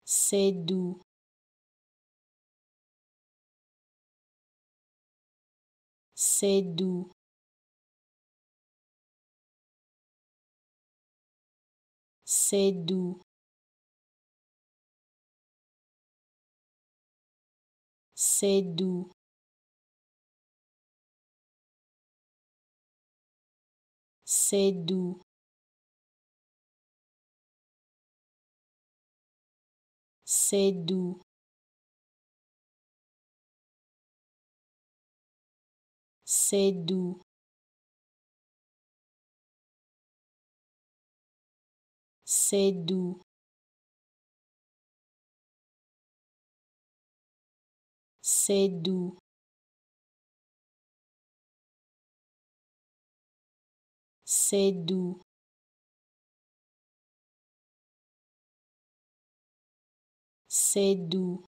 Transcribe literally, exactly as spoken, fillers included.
C'est doux. C'est doux. C'est doux. C'est doux. C'est doux. C'est doux. C'est doux. C'est doux. C'est doux. C'est doux. C'est doux.